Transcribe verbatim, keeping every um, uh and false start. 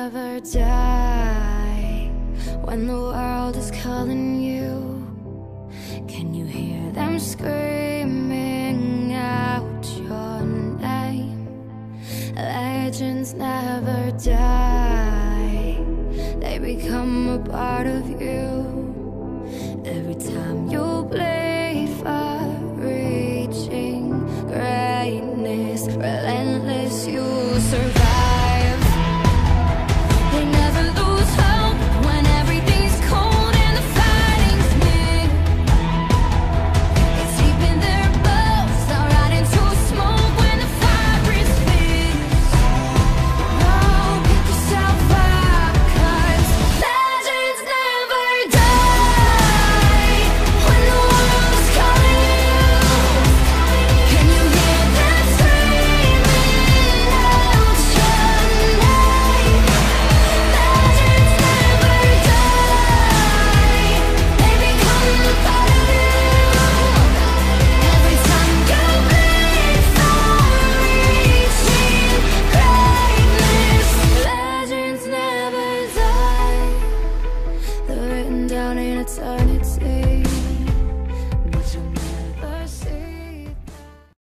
never die. When the world is calling you, can you hear them screaming out your name? Legends never die, they become a part of you.